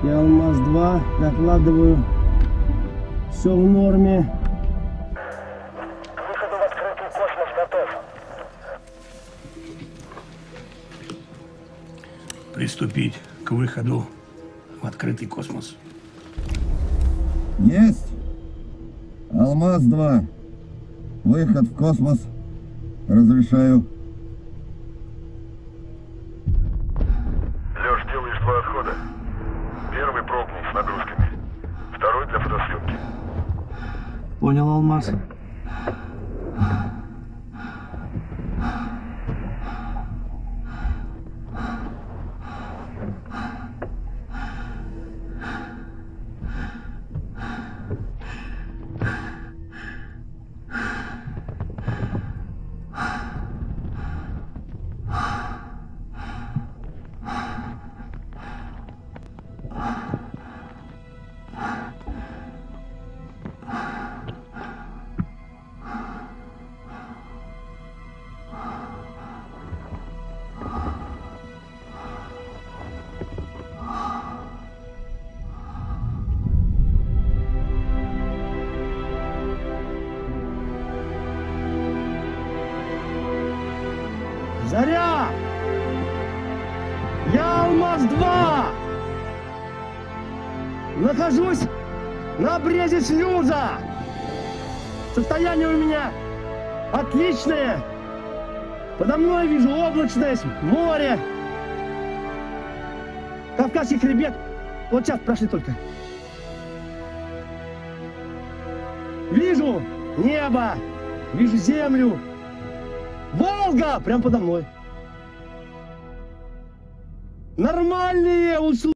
Я Алмаз-2, докладываю. Все в норме. К выходу в открытый космос готов. Приступить к выходу в открытый космос. Есть! Алмаз-2. Выход в космос. Разрешаю. Лёш, делаешь 2 отхода. Первый пробный с нагрузками. Второй для фотосъемки. Понял, Алмаз. Заря! Я Алмаз-2! Нахожусь на брезе шлюза! Состояние у меня отличное! Подо мной вижу облачность, море! Кавказский хребет! Вот час прошли только. Вижу небо! Вижу землю! Волга! Прям подо мной. Нормальные условия.